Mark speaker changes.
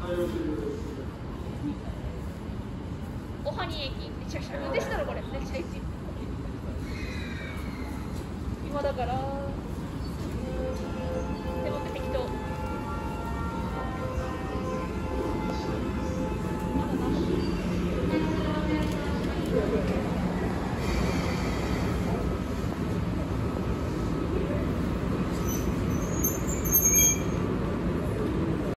Speaker 1: おはに駅めちゃくちゃ運転したらこれめっちゃ駅今だから